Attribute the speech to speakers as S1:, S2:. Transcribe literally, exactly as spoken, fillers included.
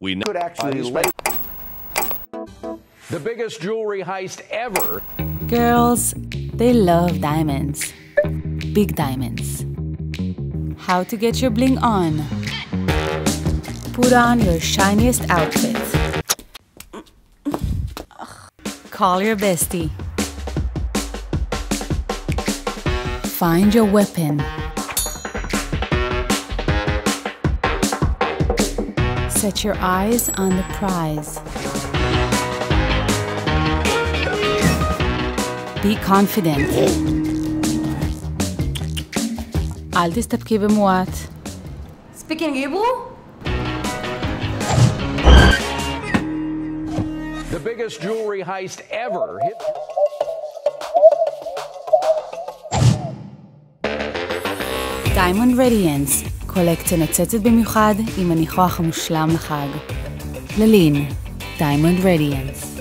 S1: We know
S2: could actually lay
S3: The biggest jewelry heist ever.
S4: Girls, they love diamonds. Big diamonds. How to get your bling on. Put on your shiniest outfit. Call your bestie. Find your weapon. Set your eyes on the prize. Be confident. אל תסתפקי במועט.
S5: Speaking Hebrew?
S3: The biggest jewelry heist ever.
S4: Diamond Radiance, קולקציה נוצצת במיוחד עם הניחוח המושלם לחג. Laline, Diamond Radiance.